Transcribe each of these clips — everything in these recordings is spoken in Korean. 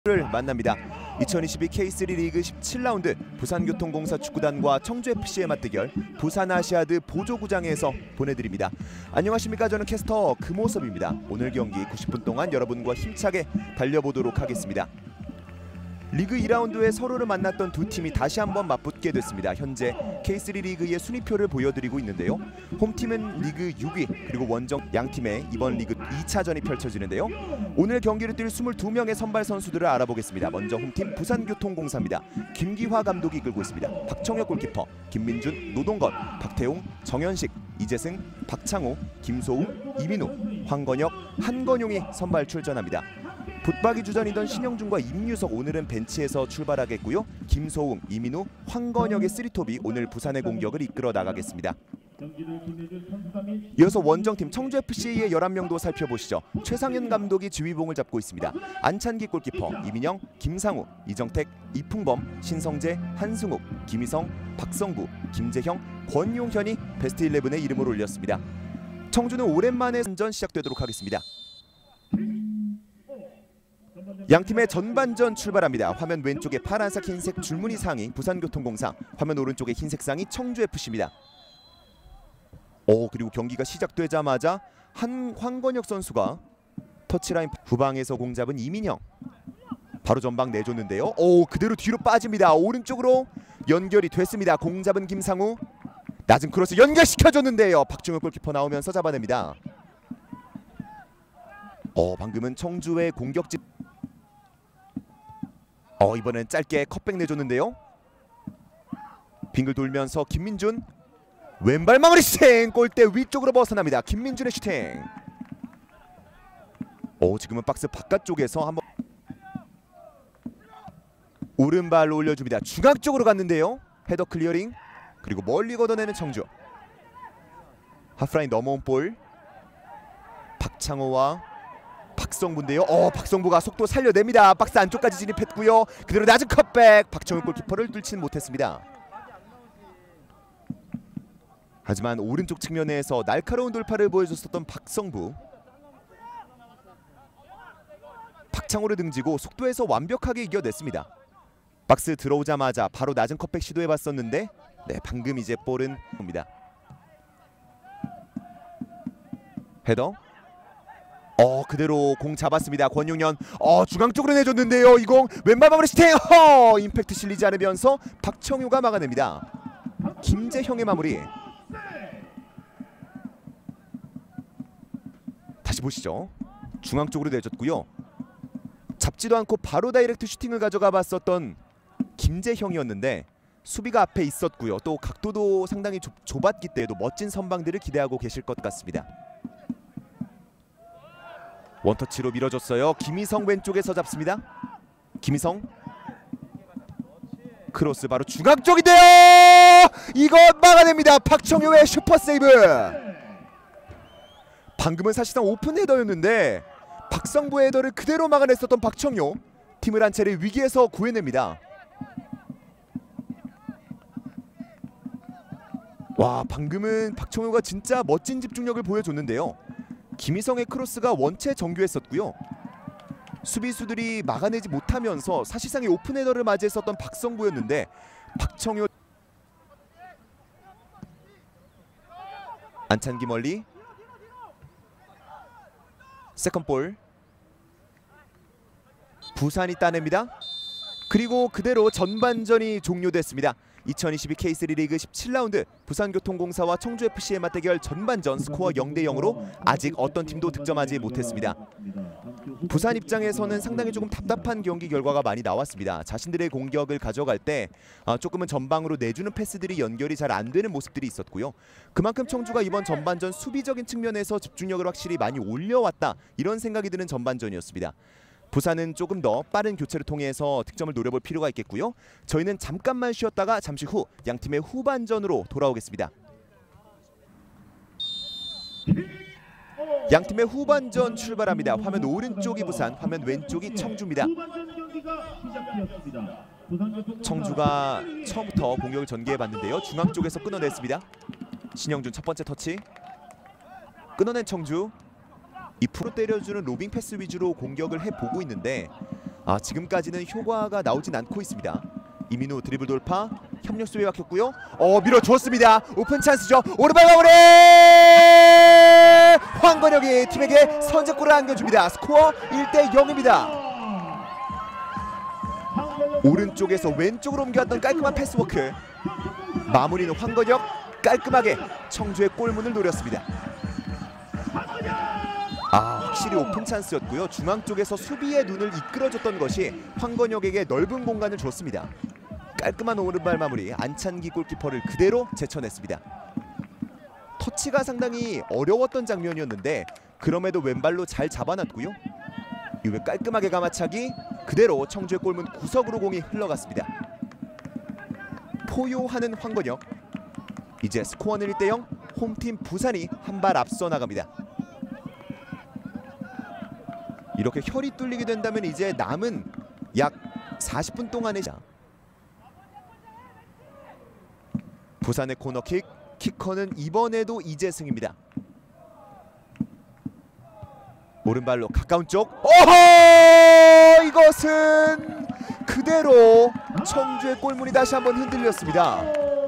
를 만납니다. 2022 K3 리그 17라운드 부산교통공사 축구단과 청주FC의 맞대결 부산아시아드 보조구장에서 보내드립니다. 안녕하십니까, 저는 캐스터 금호섭입니다. 오늘 경기 90분 동안 여러분과 힘차게 달려보도록 하겠습니다. 리그 2라운드에 서로를 만났던 두 팀이 다시 한번 맞붙게 됐습니다. 현재 K3 리그의 순위표를 보여드리고 있는데요. 홈팀은 리그 6위, 그리고 원정 양팀의 이번 리그 2차전이 펼쳐지는데요. 오늘 경기를 뛸 22명의 선발 선수들을 알아보겠습니다. 먼저 홈팀 부산교통공사입니다. 김기화 감독이 이끌고 있습니다. 박청혁 골키퍼, 김민준, 노동건, 박태웅, 정현식, 이재승, 박창호, 김소웅, 이민우, 황건혁, 한건용이 선발 출전합니다. 붙박이 주전이던 신영준과 임유석 오늘은 벤치에서 출발하겠고요. 김소웅, 이민우, 황건혁의 쓰리톱이 오늘 부산의 공격을 이끌어 나가겠습니다. 이어서 원정팀 청주FC의 11명도 살펴보시죠. 최상현 감독이 지휘봉을 잡고 있습니다. 안찬기 골키퍼, 이민영, 김상우, 이정택, 이풍범, 신성재, 한승욱, 김희성, 박성구, 김재형, 권용현이 베스트 11에 이름을 올렸습니다. 청주는 오랜만에 선전 시작되도록 하겠습니다. 양팀의 전반전 출발합니다. 화면 왼쪽에 파란색 흰색 줄무늬 상이 부산교통공사, 화면 오른쪽에 흰색 상이 청주FC입니다. 그리고 경기가 시작되자마자 황건혁 선수가 터치라인 후방에서 공 잡은 이민영, 바로 전방 내줬는데요. 그대로 뒤로 빠집니다. 오른쪽으로 연결이 됐습니다. 공 잡은 김상우, 낮은 크로스 연결시켜줬는데요. 박중혁 골키퍼 나오면서 잡아냅니다. 방금은 청주의 공격진, 이번엔 짧게 컷백 내줬는데요. 빙글 돌면서 김민준, 왼발 마무리 슈팅! 골대 위쪽으로 벗어납니다. 김민준의 슈팅. 지금은 박스 바깥쪽에서 한번 오른발로 올려줍니다. 중앙 쪽으로 갔는데요. 헤더 클리어링, 그리고 멀리 걷어내는 청주. 하프라인 넘어온 볼, 박창호와 박성부인데요. 박성부가 속도 살려냅니다. 박스 안쪽까지 진입했고요. 그대로 낮은 컷백, 박정훈 골키퍼를 뚫지는 못했습니다. 하지만 오른쪽 측면에서 날카로운 돌파를 보여줬었던 박성부, 박창호를 등지고 속도에서 완벽하게 이겨냈습니다. 박스 들어오자마자 바로 낮은 컷백 시도해봤었는데 방금 이제 볼은 옵니다. 헤더, 그대로 공 잡았습니다. 권용현, 중앙 쪽으로 내줬는데요. 이 공 왼발 마무리 슈팅, 임팩트 실리지 않으면서 박청효가 막아냅니다. 김재형의 마무리. 다시 보시죠. 중앙 쪽으로 내줬고요. 잡지도 않고 바로 다이렉트 슈팅을 가져가 봤었던 김재형이었는데 수비가 앞에 있었고요. 또 각도도 상당히 좁았기 때문에 멋진 선방들을 기대하고 계실 것 같습니다. 원터치로 밀어줬어요. 김희성 왼쪽에서 잡습니다. 김희성, 크로스 바로 중앙 쪽인데요. 이거 막아냅니다. 박청효의 슈퍼 세이브. 방금은 사실상 오픈 헤더였는데 박성부의 헤더를 그대로 막아냈었던 박청효, 팀을 한 차례 위기에서 구해냅니다. 방금은 박청효가 진짜 멋진 집중력을 보여줬는데요. 김희성의 크로스가 원체 정교했었고요. 수비수들이 막아내지 못하면서 사실상의 오픈 헤더를 맞이했었던 박성부였는데 박청효, 안찬기 멀리, 세컨볼, 부산이 따냅니다. 그리고 그대로 전반전이 종료됐습니다. 2022 K3 리그 17라운드 부산교통공사와 청주FC의 맞대결 전반전 스코어 0대0으로 아직 어떤 팀도 득점하지 못했습니다. 부산 입장에서는 상당히 조금 답답한 경기 결과가 많이 나왔습니다. 자신들의 공격을 가져갈 때 조금은 전방으로 내주는 패스들이 연결이 잘 안 되는 모습들이 있었고요. 그만큼 청주가 이번 전반전 수비적인 측면에서 집중력을 확실히 많이 올려왔다, 이런 생각이 드는 전반전이었습니다. 부산은 조금 더 빠른 교체를 통해서 득점을 노려볼 필요가 있겠고요. 저희는 잠깐만 쉬었다가 잠시 후 양팀의 후반전으로 돌아오겠습니다. 양팀의 후반전 출발합니다. 화면 오른쪽이 부산, 화면 왼쪽이 청주입니다. 청주가 처음부터 공격을 전개해봤는데요. 중앙 쪽에서 끊어냈습니다. 신영준 첫 번째 터치, 끊어낸 청주. 이 프로 때려주는 로빙 패스 위주로 공격을 해보고 있는데 지금까지는 효과가 나오진 않고 있습니다. 이민우 드리블 돌파, 협력 수비 막혔고요. 밀어주었습니다. 오픈 찬스죠. 오른발 마무리! 황건혁이 팀에게 선제골을 안겨줍니다. 스코어 1대0입니다. 오른쪽에서 왼쪽으로 옮겨왔던 깔끔한 패스워크. 마무리는 황건혁, 깔끔하게 청주의 골문을 노렸습니다. 확실히 오픈 찬스였고요. 중앙 쪽에서 수비의 눈을 이끌어줬던 것이 황건혁에게 넓은 공간을 줬습니다. 깔끔한 오른발 마무리, 안찬기 골키퍼를 그대로 제쳐냈습니다. 터치가 상당히 어려웠던 장면이었는데 그럼에도 왼발로 잘 잡아놨고요. 이후에 깔끔하게 가마차기, 그대로 청주의 골문 구석으로 공이 흘러갔습니다. 포효하는 황건혁. 이제 스코어는 1대0, 홈팀 부산이 한 발 앞서 나갑니다. 이렇게 혈이 뚫리게 된다면 이제 남은 약 40분 동안의 부산의 코너킥, 키커는 이번에도 이재승입니다. 오른발로 가까운 쪽. 이것은 그대로 청주의 골문이 다시 한번 흔들렸습니다.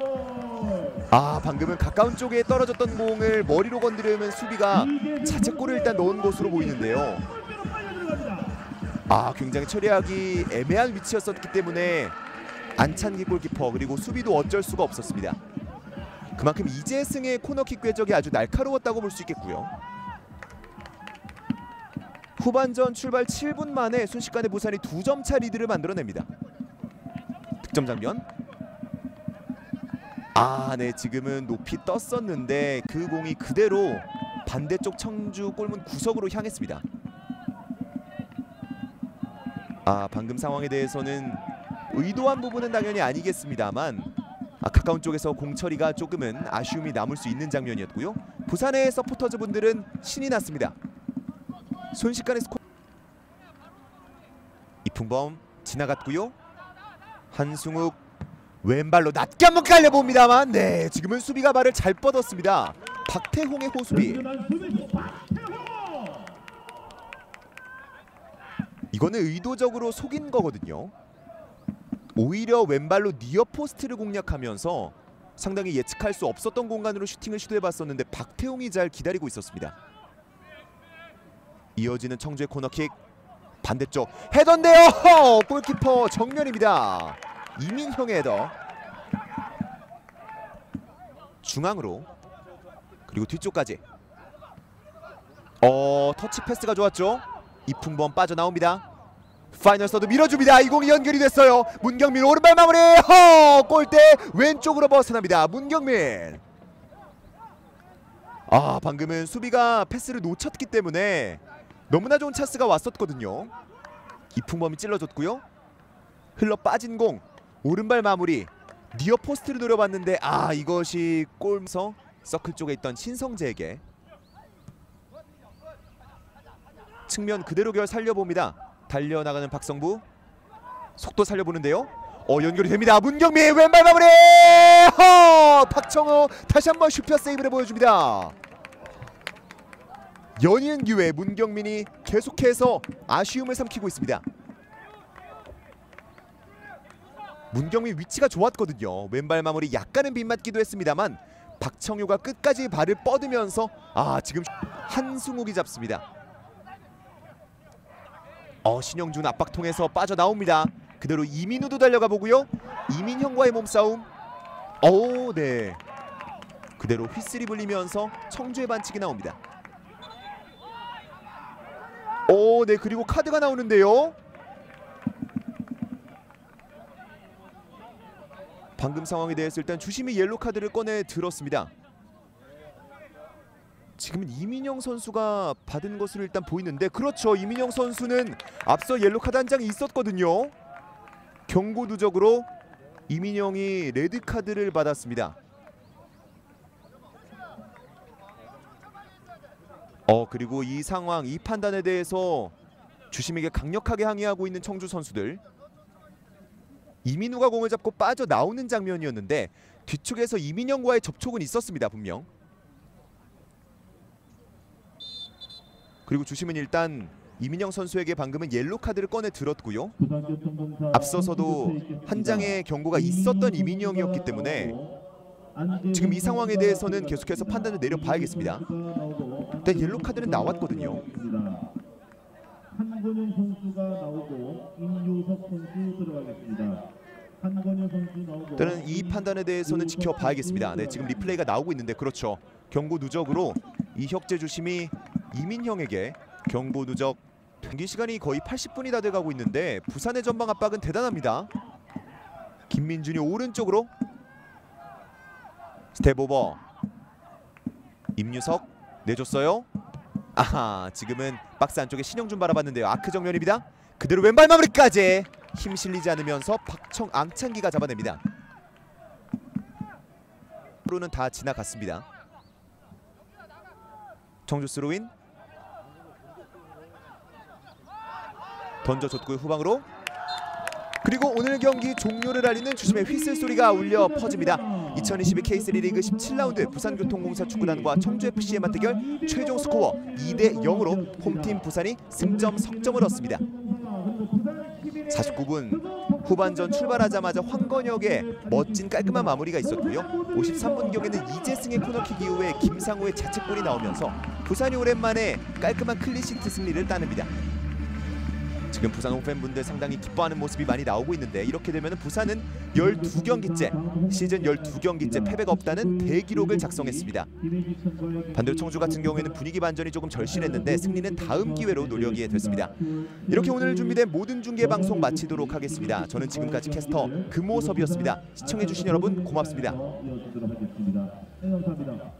방금은 가까운 쪽에 떨어졌던 공을 머리로 건드리면 수비가 자책골을 일단 넣은 것으로 보이는데요. 굉장히 처리하기 애매한 위치였었기 때문에 안찬기 골키퍼 그리고 수비도 어쩔 수가 없었습니다. 그만큼 이재승의 코너킥 궤적이 아주 날카로웠다고 볼 수 있겠고요. 후반전 출발 7분 만에 순식간에 부산이 2점차 리드를 만들어냅니다. 득점 장면. 네, 지금은 높이 떴었는데 그 공이 그대로 반대쪽 청주 골문 구석으로 향했습니다. 방금 상황에 대해서는 의도한 부분은 당연히 아니겠습니다만 가까운 쪽에서 공 처리가 조금은 아쉬움이 남을 수 있는 장면이었고요. 부산의 서포터즈 분들은 신이 났습니다. 순식간에 스코어. 이풍범 지나갔고요. 한승욱 왼발로 낮게 한번 깔려봅니다만 지금은 수비가 발을 잘 뻗었습니다. 박태홍의 호수비. 이거는 의도적으로 속인 거거든요. 오히려 왼발로 니어 포스트를 공략하면서 상당히 예측할 수 없었던 공간으로 슈팅을 시도해봤었는데 박태홍이 잘 기다리고 있었습니다. 이어지는 청주의 코너킥. 반대쪽 헤더인데요. 골키퍼 정면입니다. 이민형의 헤더. 중앙으로 그리고 뒤쪽까지. 터치 패스가 좋았죠. 이풍범 빠져나옵니다. 파이널 서드 밀어줍니다. 이 공이 연결이 됐어요. 문경민 오른발 마무리. 골대 왼쪽으로 벗어납니다. 문경민. 방금은 수비가 패스를 놓쳤기 때문에 너무나 좋은 찬스가 왔었거든요. 이풍범이 찔러줬고요. 흘러 빠진 공 오른발 마무리. 니어 포스트를 노려봤는데 이것이 골서 서클 쪽에 있던 신성재에게 측면 그대로 결 살려봅니다. 달려나가는 박성부. 속도 살려보는데요. 연결이 됩니다. 문경민 왼발 마무리. 박청호 다시 한번 슈퍼 세이브를 보여줍니다. 연이은 기회 문경민이 계속해서 아쉬움을 삼키고 있습니다. 문경민 위치가 좋았거든요. 왼발 마무리 약간은 빗맞기도 했습니다만 박청효가 끝까지 발을 뻗으면서 지금 한승욱이 잡습니다. 신영준 압박 통해서 빠져나옵니다. 그대로 이민우도 달려가 보고요. 이민형과의 몸싸움. 네. 그대로 휘슬이 불리면서 청주의 반칙이 나옵니다. 네. 그리고 카드가 나오는데요. 방금 상황에 대해서 일단 주심이 옐로 카드를 꺼내 들었습니다. 지금은 이민영 선수가 받은 것으로 일단 보이는데 그렇죠. 이민영 선수는 앞서 옐로 카드 한 장이 있었거든요. 경고 누적으로 이민영이 레드 카드를 받았습니다. 그리고 이 상황, 이 판단에 대해서 주심에게 강력하게 항의하고 있는 청주 선수들. 이민우가 공을 잡고 빠져나오는 장면이었는데 뒤쪽에서 이민영과의 접촉은 있었습니다. 분명. 그리고 주심은 일단 이민영 선수에게 방금은 옐로 카드를 꺼내 들었고요. 앞서서도 한 장의 경고가 있었던 이민영이었기 때문에 지금 이 상황에 대해서는 계속해서 판단을 내려봐야겠습니다. 일단 옐로 카드는 나왔거든요. 한건현 선수가 나오고 임유석 선수 들어가겠습니다. 한건현 선수 나오고. 일단은 이 판단에 대해서는 지켜봐야겠습니다. 네, 지금 리플레이가 나오고 있는데 그렇죠. 경고 누적으로 이혁재 주심이 이민형에게 경고 누적. 경기 시간이 거의 80분이 다 돼가고 있는데 부산의 전방 압박은 대단합니다. 김민준이 오른쪽으로 스텝 오버. 임유석 내줬어요. 아하, 지금은 박스 안쪽에 신영준 바라봤는데요. 아크 정면입니다. 그대로 왼발 마무리까지 힘 실리지 않으면서 앙창기가 잡아냅니다. 프로는 다 지나갔습니다. 청주 스로인 던져줬고요. 후방으로. 그리고 오늘 경기 종료를 알리는 주심의 휘슬 소리가 울려 퍼집니다. 2022 K3 리그 17라운드 부산교통공사 축구단과 청주FC의 맞대결 최종 스코어 2대0으로 홈팀 부산이 승점 석점을 얻습니다. 49분 후반전 출발하자마자 황건혁의 멋진 깔끔한 마무리가 있었고요. 53분경에는 이재승의 코너킥 이후에 김상우의 자책골이 나오면서 부산이 오랜만에 깔끔한 클린시트 승리를 따냅니다. 지금 부산 홈팬분들 상당히 기뻐하는 모습이 많이 나오고 있는데 이렇게 되면 부산은 12경기째 시즌 12경기째 패배가 없다는 대기록을 작성했습니다. 반대로 청주 같은 경우에는 분위기 반전이 조금 절실했는데 승리는 다음 기회로 노려기에 됐습니다. 이렇게 오늘 준비된 모든 중계 방송 마치도록 하겠습니다. 저는 지금까지 캐스터 금호섭이었습니다. 시청해주신 여러분 고맙습니다. 감사합니다.